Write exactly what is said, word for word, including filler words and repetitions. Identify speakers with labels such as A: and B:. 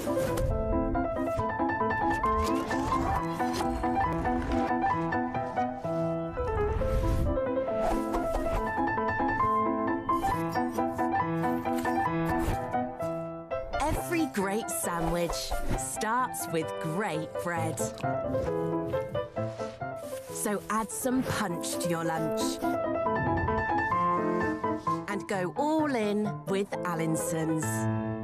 A: Every great sandwich starts with great bread. So add some punch to your lunch. And go all in with Allinsons.